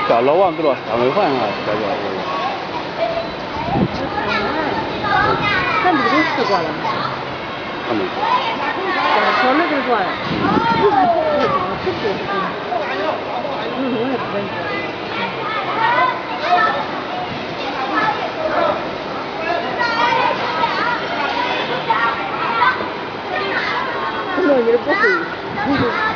小老王给了3万块啊，这个。 咱不是都试过了吗？ 他没说。 说那个说的，我也不认识。可能你不会。